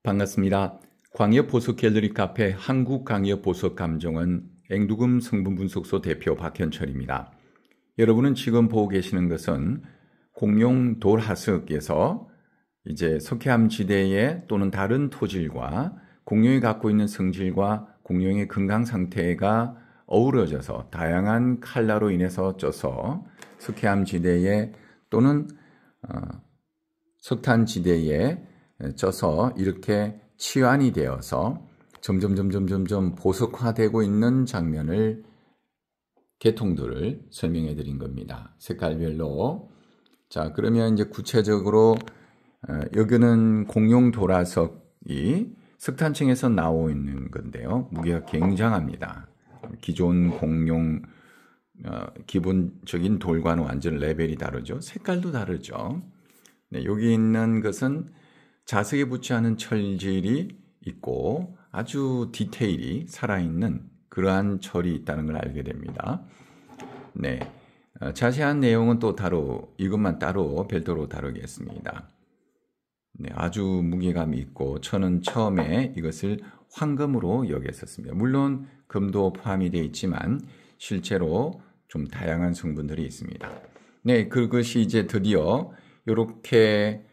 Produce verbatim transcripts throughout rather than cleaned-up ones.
반갑습니다. 광역 보석 갤러리 카페 한국광역보석감정원 앵두금 성분분석소 대표 박현철입니다. 여러분은 지금 보고 계시는 것은 공룡 돌하석에서 이제 석회암 지대에 또는 다른 토질과 공룡이 갖고 있는 성질과 공룡의 건강 상태가 어우러져서 다양한 칼라로 인해서 쪄서 석회암 지대에 또는 어, 석탄 지대에 쪄서 이렇게 치환이 되어서 점점 점점 점점 보석화되고 있는 장면을 계통들을 설명해 드린 겁니다. 색깔별로. 자, 그러면 이제 구체적으로 어, 여기는 공룡 도라석이 석탄층에서 나오고 있는 건데요. 무게가 굉장합니다. 기존 공룡 어, 기본적인 돌과는 완전 레벨이 다르죠. 색깔도 다르죠. 네, 여기 있는 것은 자석에 붙지 않은 철질이 있고 아주 디테일이 살아있는 그러한 철이 있다는 걸 알게 됩니다. 네, 어, 자세한 내용은 또 따로 이것만 따로 별도로 다루겠습니다. 네, 아주 무게감이 있고 저는 처음에 이것을 황금으로 여겼었습니다. 물론 금도 포함이 되어 있지만 실제로 좀 다양한 성분들이 있습니다. 네, 그것이 이제 드디어 이렇게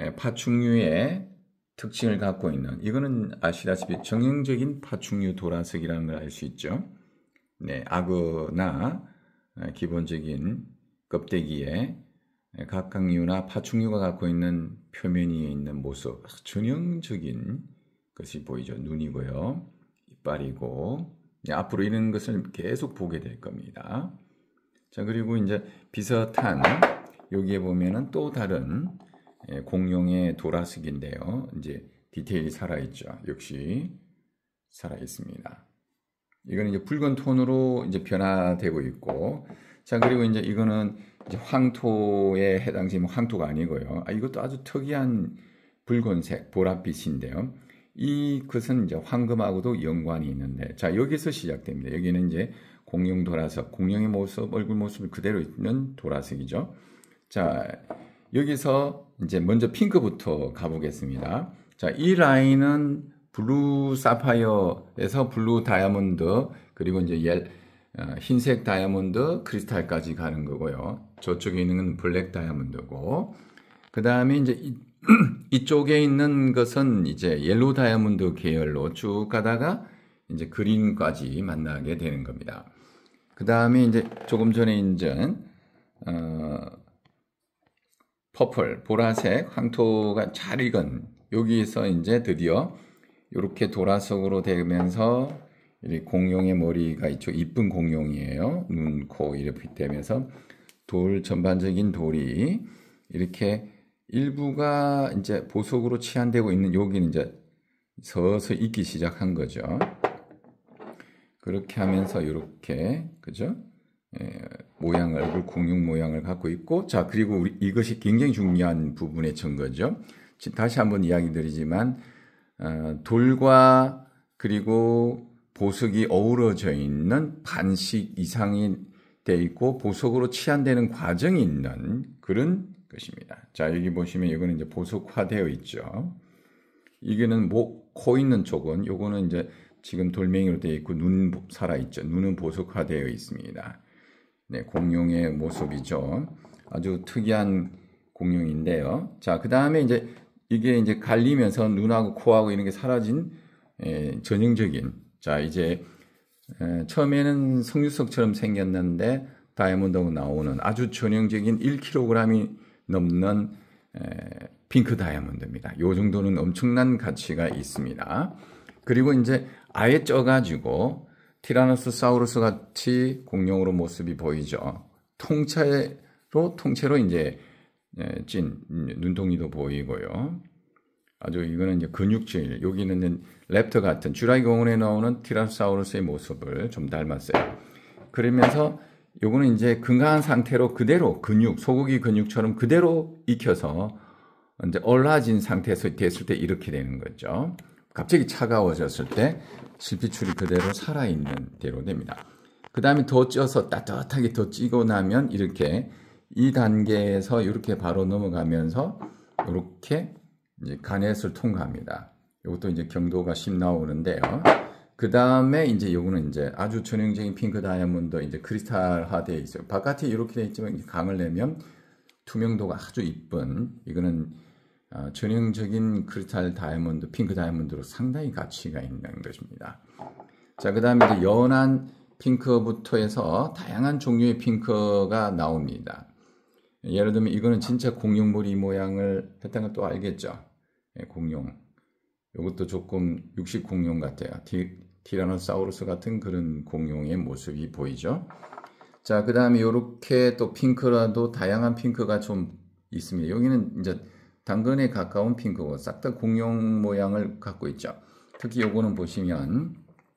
파충류의 특징을 갖고 있는, 이거는 아시다시피 정형적인 파충류 도라석이라는 걸 알 수 있죠. 네, 악어나 기본적인 껍데기에 각각류나 파충류가 갖고 있는 표면이 있는 모습, 전형적인 것이 보이죠. 눈이고요, 이빨이고, 네, 앞으로 이런 것을 계속 보게 될 겁니다. 자, 그리고 이제 비슷한 여기에 보면은 또 다른 공룡의 도라석인데요. 이제 디테일이 살아있죠. 역시 살아있습니다. 이거는 이제 붉은 톤으로 이제 변화되고 있고, 자, 그리고 이제 이거는 이제 황토에 해당되는 황토가 아니고요. 아, 이것도 아주 특이한 붉은색, 보랏빛인데요. 이것은 이제 황금하고도 연관이 있는데, 자, 여기서 시작됩니다. 여기는 이제 공룡 도라석, 공룡의 모습, 얼굴 모습을 그대로 있는 도라석이죠. 자, 여기서 이제 먼저 핑크부터 가보겠습니다. 자, 이 라인은 블루 사파이어에서 블루 다이아몬드, 그리고 이제 옐, 어, 흰색 다이아몬드 크리스탈까지 가는 거고요. 저쪽에 있는 건 블랙 다이아몬드고, 그 다음에 이제 이, 이쪽에 있는 것은 이제 옐로우 다이아몬드 계열로 쭉 가다가 이제 그린까지 만나게 되는 겁니다. 그 다음에 이제 조금 전에 이제 어, 퍼플, 보라색, 황토가 잘 익은 여기서 이제 드디어 이렇게 도라석으로 되면서 공룡의 머리가 있죠. 이쁜 공룡이에요. 눈, 코 이렇게 되면서 돌 전반적인 돌이 이렇게 일부가 이제 보석으로 치환되고 있는 여기는 이제 서서 익기 시작한 거죠. 그렇게 하면서 이렇게 그죠? 예, 모양을, 얼굴 공룡 모양을 갖고 있고, 자, 그리고 우리, 이것이 굉장히 중요한 부분의 증거죠. 다시 한번 이야기 드리지만, 어, 돌과 그리고 보석이 어우러져 있는 반씩 이상이 되어 있고, 보석으로 치환되는 과정이 있는 그런 것입니다. 자, 여기 보시면 이거는 이제 보석화되어 있죠. 이게는 목, 코 있는 쪽은, 요거는 이제 지금 돌멩이로 되어 있고, 눈 살아있죠. 눈은 보석화되어 있습니다. 네, 공룡의 모습이죠. 아주 특이한 공룡인데요. 자, 그 다음에 이제 이게 이제 갈리면서 눈하고 코하고 이런 게 사라진 에, 전형적인, 자, 이제 에, 처음에는 석류석처럼 생겼는데 다이아몬드하고 나오는 아주 전형적인 일 킬로그램이 넘는 에, 핑크 다이아몬드입니다. 이 정도는 엄청난 가치가 있습니다. 그리고 이제 아예 쪄가지고 티라노사우루스 같이 공룡으로 모습이 보이죠. 통째로, 통째로 이제 찐 눈동이도 보이고요. 아주 이거는 이제 근육질, 여기는 랩터 같은 주라기 공원에 나오는 티라노사우루스의 모습을 좀 닮았어요. 그러면서 요거는 이제 건강한 상태로 그대로 근육, 소고기 근육처럼 그대로 익혀서 이제 얼라진 상태에서 됐을 때 이렇게 되는 거죠. 갑자기 차가워졌을 때 실핏줄이 그대로 살아있는 대로 됩니다. 그 다음에 더 쪄서 따뜻하게 더 찌고 나면 이렇게 이 단계에서 이렇게 바로 넘어가면서 이렇게 이제 가넷을 통과합니다. 이것도 이제 경도가 십 나오는데요. 그 다음에 이제 요거는 이제 아주 전형적인 핑크 다이아몬드 이제 크리스탈화 되어 있어요. 바깥에 이렇게 되어 있지만 강을 내면 투명도가 아주 이쁜 이거는 어, 전형적인 크리스탈 다이아몬드, 핑크 다이아몬드로 상당히 가치가 있는 것입니다. 자, 그 다음에 이제 연한 핑크부터 해서 다양한 종류의 핑크가 나옵니다. 예를 들면 이거는 진짜 공룡머리 모양을 했다는 걸 또 알겠죠? 네, 공룡. 이것도 조금 육식 공룡 같아요. 티, 티라노사우루스 같은 그런 공룡의 모습이 보이죠? 자, 그 다음에 이렇게 또 핑크라도 다양한 핑크가 좀 있습니다. 여기는 이제 당근에 가까운 핑크고 싹 다 공룡 모양을 갖고 있죠. 특히 요거는 보시면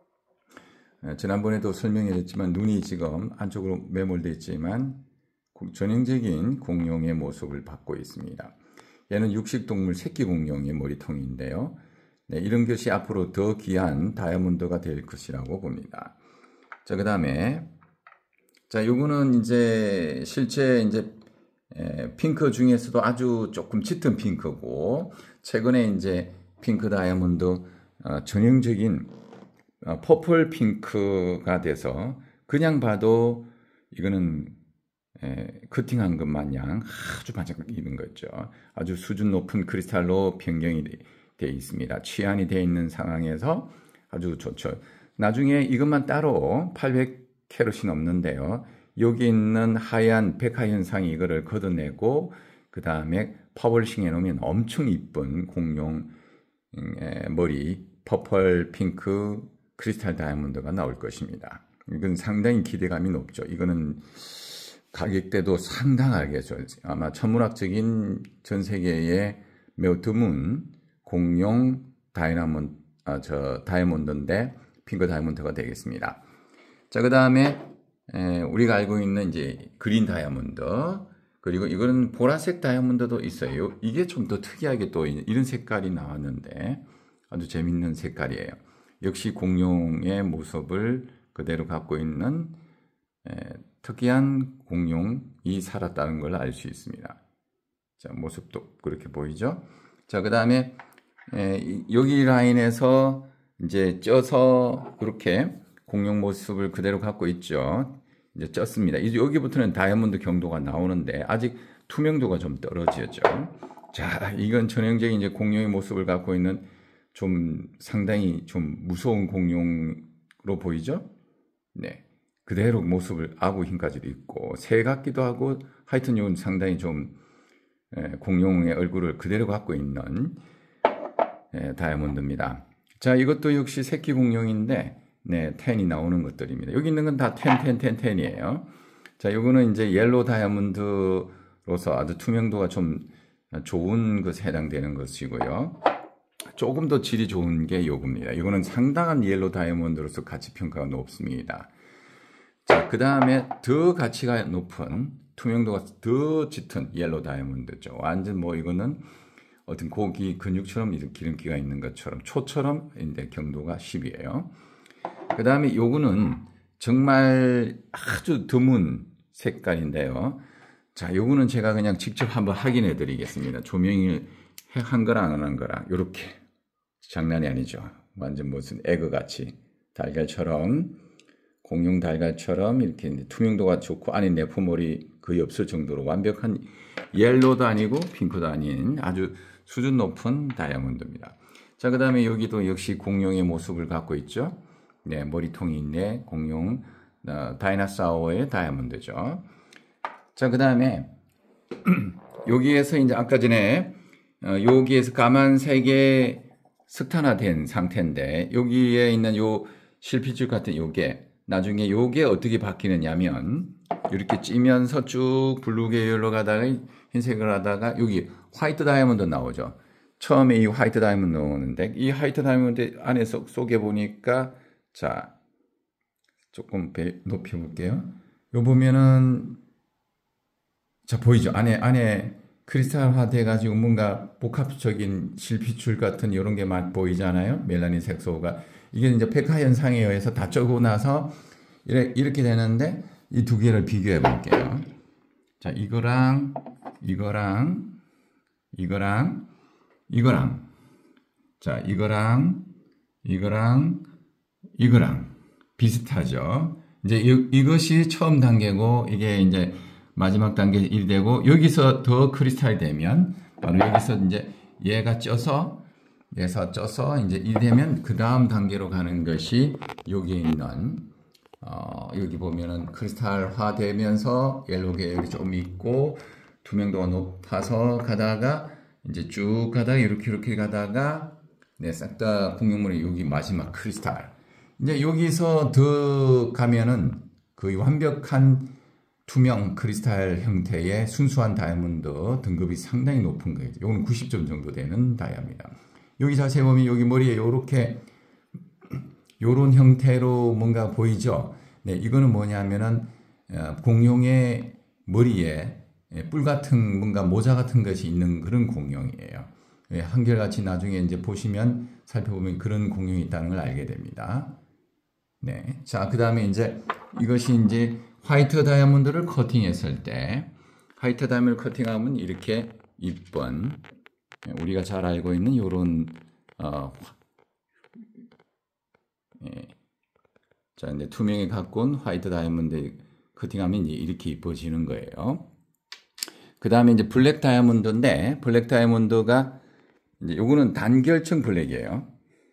지난번에도 설명해 줬지만 눈이 지금 안쪽으로 매몰되어 있지만 전형적인 공룡의 모습을 받고 있습니다. 얘는 육식동물 새끼 공룡의 머리통인데요. 네, 이런 것이 앞으로 더 귀한 다이아몬드가 될 것이라고 봅니다. 자, 그 다음에 자, 요거는 이제 실제 이제 에, 핑크 중에서도 아주 조금 짙은 핑크고 최근에 이제 핑크 다이아몬드 어, 전형적인 어, 퍼플 핑크가 돼서 그냥 봐도 이거는 에, 커팅한 것 마냥 아주 반짝이는 거죠. 아주 수준 높은 크리스탈로 변경이 되어 있습니다. 취한이 되어 있는 상황에서 아주 좋죠. 나중에 이것만 따로 팔백 캐럿이 넘는데요. 여기 있는 하얀 백화 현상이 이거를 걷어내고 그 다음에 퍼블싱해 놓으면 엄청 이쁜 공룡 머리 퍼플 핑크 크리스탈 다이아몬드가 나올 것입니다. 이건 상당히 기대감이 높죠. 이거는 가격대도 상당하겠죠. 아마 천문학적인 전 세계에 매우 드문 공룡 다이아몬드, 아, 저 다이아몬드인데 핑크 다이아몬드가 되겠습니다. 자, 그 다음에 우리가 알고 있는 이제 그린 다이아몬드, 그리고 이거는 보라색 다이아몬드도 있어요. 이게 좀 더 특이하게 또 이런 색깔이 나왔는데 아주 재밌는 색깔이에요. 역시 공룡의 모습을 그대로 갖고 있는 에, 특이한 공룡이 살았다는 걸 알 수 있습니다. 자, 모습도 그렇게 보이죠? 자, 그 다음에 여기 라인에서 이제 쪄서 그렇게 공룡 모습을 그대로 갖고 있죠. 이제 쪘습니다. 여기부터는 다이아몬드 경도가 나오는데 아직 투명도가 좀 떨어지죠. 자, 이건 전형적인 이제 공룡의 모습을 갖고 있는 좀 상당히 좀 무서운 공룡으로 보이죠? 네. 그대로 모습을 아구 힘까지도 있고 새 같기도 하고 하여튼 이건 상당히 좀 공룡의 얼굴을 그대로 갖고 있는 다이아몬드입니다. 자, 이것도 역시 새끼 공룡인데 네, 텐이 나오는 것들입니다. 여기 있는 건 다 텐, 텐, 텐, 텐이에요. 자, 요거는 이제 옐로우 다이아몬드로서 아주 투명도가 좀 좋은 것에 해당되는 것이고요. 조금 더 질이 좋은 게 요겁니다. 이거는 상당한 옐로우 다이아몬드로서 가치 평가가 높습니다. 자, 그 다음에 더 가치가 높은 투명도가 더 짙은 옐로우 다이아몬드죠. 완전 뭐 이거는 어떤 고기 근육처럼 이런 기름기가 있는 것처럼 초처럼 인데 경도가 십이에요. 그 다음에 요거는 정말 아주 드문 색깔인데요. 자, 요거는 제가 그냥 직접 한번 확인해 드리겠습니다. 조명을 한 거랑 안 한 거랑 요렇게 장난이 아니죠. 완전 무슨 에그같이 달걀처럼 공룡 달걀처럼 이렇게 투명도가 좋고 안에 내포물이 거의 없을 정도로 완벽한 옐로도 아니고 핑크도 아닌 아주 수준 높은 다이아몬드입니다. 자, 그 다음에 여기도 역시 공룡의 모습을 갖고 있죠. 네, 머리통이 있네. 공룡 어, 다이나사우어의 다이아몬드죠. 자, 그 다음에 여기에서 이제 아까 전에 어, 여기에서 까만색의 석탄화된 상태인데 여기에 있는 요 실핏줄 같은 요게 나중에 요게 어떻게 바뀌느냐면 이렇게 찌면서 쭉 블루 계열로 가다가 흰색을 하다가 여기 화이트 다이아몬드 나오죠. 처음에 이 화이트 다이아몬드 나오는데 이 화이트 다이아몬드 안에 속, 속에 보니까 자 조금 높여 볼게요. 요 보면은 자 보이죠? 안에 안에 크리스탈화 돼 가지고 뭔가 복합적인 실핏줄 같은 이런 게 막 보이잖아요. 멜라닌 색소가 이게 이제 백화 현상에 의해서 다 쪄고 나서 이렇게, 이렇게 되는데 이 두 개를 비교해 볼게요. 자, 이거랑 이거랑 이거랑 이거랑 자, 이거랑 이거랑 이거랑 비슷하죠. 이제 이, 이것이 처음 단계고 이게 이제 마지막 단계 일이 되고 여기서 더 크리스탈이 되면 바로 여기서 이제 얘가 쪄서 얘가 쪄서 이제 이 되면 그 다음 단계로 가는 것이 여기 있는 어, 여기 보면은 크리스탈화 되면서 옐로우 계열이 좀 있고 투명도가 높아서 가다가 이제 쭉 가다가 이렇게 이렇게 가다가 네, 싹 다 공룡물이 여기 마지막 크리스탈. 이제 여기서 더 가면은 거의 완벽한 투명 크리스탈 형태의 순수한 다이아몬드 등급이 상당히 높은 거예요. 이거는 구십 점 정도 되는 다이아입니다. 여기 자세히 보면 여기 머리에 요렇게 요런 형태로 뭔가 보이죠? 네, 이거는 뭐냐면은 공룡의 머리에 뿔 같은 뭔가 모자 같은 것이 있는 그런 공룡이에요. 한결같이 나중에 이제 보시면 살펴보면 그런 공룡이 있다는 걸 알게 됩니다. 네. 자, 그 다음에 이제 이것이 이제 화이트 다이아몬드를 커팅했을 때, 화이트 다이아몬드 커팅하면 이렇게 이쁜, 우리가 잘 알고 있는 요런, 어, 예. 자, 이제 투명에 갖고 온 화이트 다이아몬드 커팅하면 이제 이렇게 이뻐지는 거예요. 그 다음에 이제 블랙 다이아몬드인데, 블랙 다이아몬드가 이제 요거는 단결층 블랙이에요.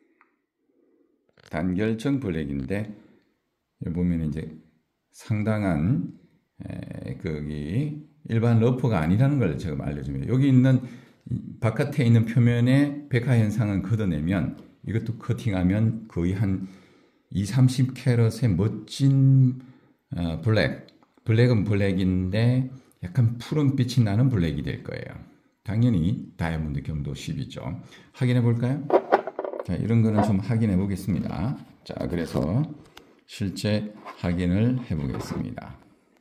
단결층 블랙인데, 여기 보면 이제 상당한, 에, 거기, 일반 러프가 아니라는 걸 제가 알려줍니다. 여기 있는, 바깥에 있는 표면에 백화 현상을 걷어내면, 이것도 커팅하면 거의 한 이십, 삼십 캐럿의 멋진, 어, 블랙. 블랙은 블랙인데, 약간 푸른빛이 나는 블랙이 될 거예요. 당연히 다이아몬드 경도 십이죠. 확인해 볼까요? 자, 이런 거는 좀 확인해 보겠습니다. 자, 그래서 실제 확인을 해 보겠습니다.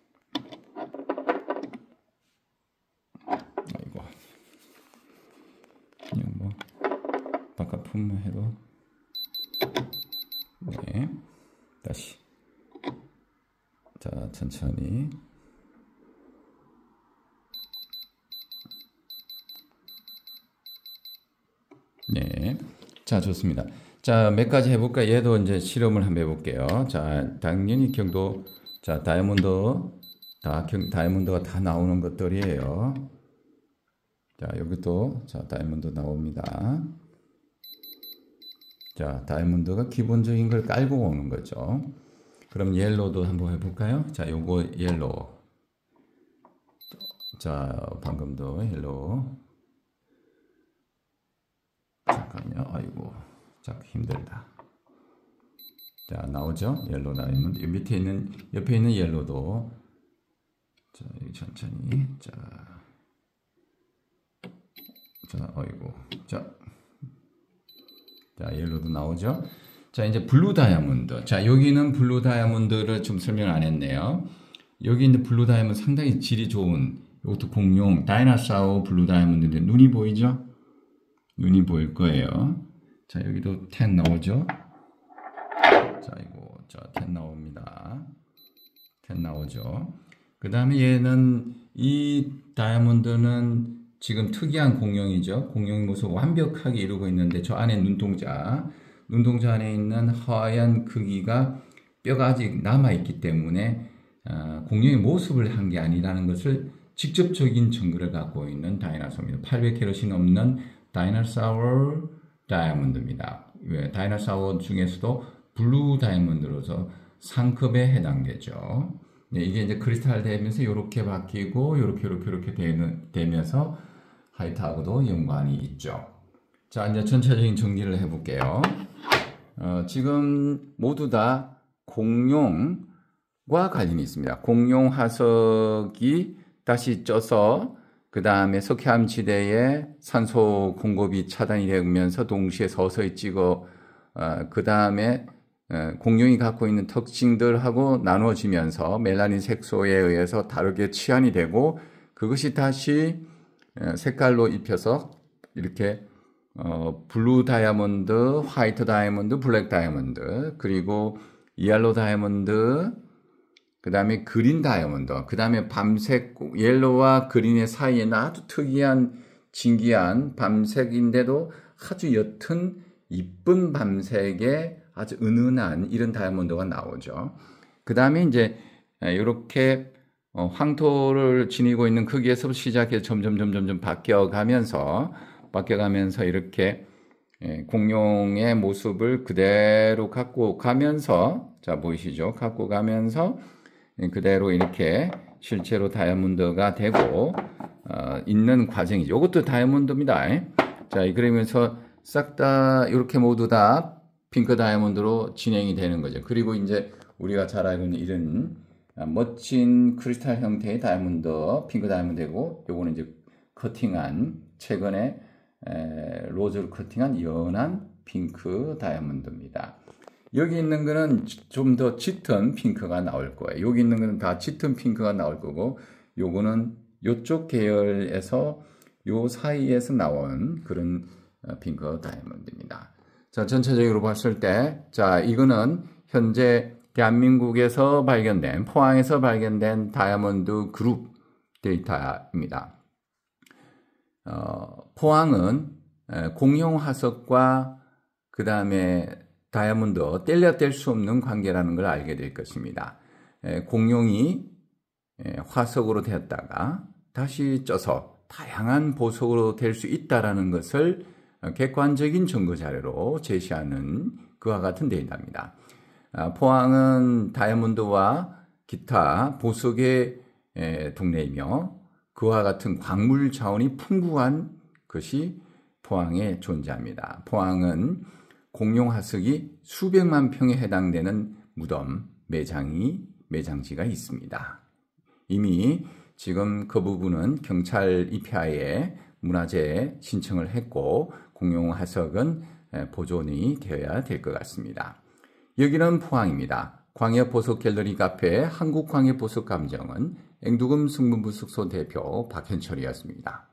아이고. 그냥 뭐, 바깥 품해도. 네. 다시. 자, 천천히. 네. 자, 좋습니다. 자, 몇 가지 해볼까? 얘도 이제 실험을 한번 해볼게요. 자, 당연히 경도, 자, 다이아몬드, 다, 경, 다이아몬드가 다 나오는 것들이에요. 자, 여기도, 자, 다이아몬드 나옵니다. 자, 다이아몬드가 기본적인 걸 깔고 오는 거죠. 그럼 옐로우도 한번 해볼까요? 자, 요거 옐로우. 자, 방금도 옐로우. 잠깐만요. 아이고, 자, 힘들다. 자, 나오죠? 옐로우 다이아몬드. 밑에 있는, 옆에 있는 옐로우도. 자, 천천히. 자, 자, 아이고. 자, 자, 옐로우도 나오죠? 자, 이제 블루 다이아몬드. 자, 여기는 블루 다이아몬드를 좀 설명 안 했네요. 여기 있는 블루 다이아몬드 상당히 질이 좋은, 이것도 공룡, 다이나사우 블루 다이아몬드인데, 눈이 보이죠? 눈이 보일 거예요. 자, 여기도 십 나오죠? 자, 이거, 자, 십 나옵니다. 십 나오죠? 그 다음에 얘는, 이 다이아몬드는 지금 특이한 공룡이죠. 공룡의 모습을 완벽하게 이루고 있는데, 저 안에 눈동자, 눈동자 안에 있는 하얀 크기가 뼈가 아직 남아있기 때문에, 어, 공룡의 모습을 한 게 아니라는 것을 직접적인 증거를 갖고 있는 다이나소입니다. 팔백 캐럿이 넘는 다이나사우 다이아몬드입니다. 다이나사우 중에서도 블루 다이아몬드로서 상급에 해당되죠. 네, 이게 이제 크리스탈 되면서 이렇게 바뀌고 이렇게 이렇게 이렇게 되는, 되면서 화이트하고도 연관이 있죠. 자, 이제 전체적인 정리를 해볼게요. 어, 지금 모두 다 공룡과 관련이 있습니다. 공룡 화석이 다시 쪄서 그 다음에 석회암지대에 산소 공급이 차단이 되면서 동시에 서서히 찍어 어, 그 다음에 어, 공룡이 갖고 있는 특징들하고 나눠지면서 멜라닌 색소에 의해서 다르게 치환이 되고 그것이 다시 어, 색깔로 입혀서 이렇게 어, 블루 다이아몬드, 화이트 다이아몬드, 블랙 다이아몬드 그리고 옐로우 다이아몬드 그 다음에 그린 다이아몬드, 그 다음에 밤색, 옐로우와 그린의 사이에는 아주 특이한, 진기한 밤색인데도 아주 옅은 이쁜 밤색의 아주 은은한 이런 다이아몬드가 나오죠. 그 다음에 이제 이렇게 황토를 지니고 있는 크기에서 시작해서 점점 점점 점 바뀌어가면서 바뀌어가면서 이렇게 공룡의 모습을 그대로 갖고 가면서, 자 보이시죠? 갖고 가면서 그대로 이렇게 실제로 다이아몬드가 되고 어, 있는 과정이죠. 이것도 다이아몬드입니다. 자, 그러면서 싹 다 이렇게 모두 다 핑크 다이아몬드로 진행이 되는 거죠. 그리고 이제 우리가 잘 알고 있는 이런 멋진 크리스탈 형태의 다이아몬드, 핑크 다이아몬드고, 요거는 이제 커팅한, 최근에 에, 로즈를 커팅한 연한 핑크 다이아몬드입니다. 여기 있는 거는 좀 더 짙은 핑크가 나올 거예요. 여기 있는 거는 다 짙은 핑크가 나올 거고, 요거는 요쪽 계열에서 요 사이에서 나온 그런 핑크 다이아몬드입니다. 자, 전체적으로 봤을 때, 자, 이거는 현재 대한민국에서 발견된, 포항에서 발견된 다이아몬드 그룹 데이터입니다. 어, 포항은 공룡 화석과 그 다음에 다이아몬드 뗄려 뗄 수 없는 관계라는 걸 알게 될 것입니다. 공룡이 화석으로 되었다가 다시 쪄서 다양한 보석으로 될 수 있다는 것을 객관적인 증거 자료로 제시하는 그와 같은 데이터입니다. 포항은 다이아몬드와 기타 보석의 동네이며 그와 같은 광물 자원이 풍부한 것이 포항에 존재합니다. 포항은 공룡 화석이 수백만 평에 해당되는 무덤, 매장이, 매장지가 있습니다. 이미 지금 그 부분은 경찰 이피아이에 문화재 신청을 했고, 공룡 화석은 보존이 되어야 될 것 같습니다. 여기는 포항입니다. 광역보석 갤러리 카페 한국광역보석감정은 앵두금 승분부 숙소 대표 박현철이었습니다.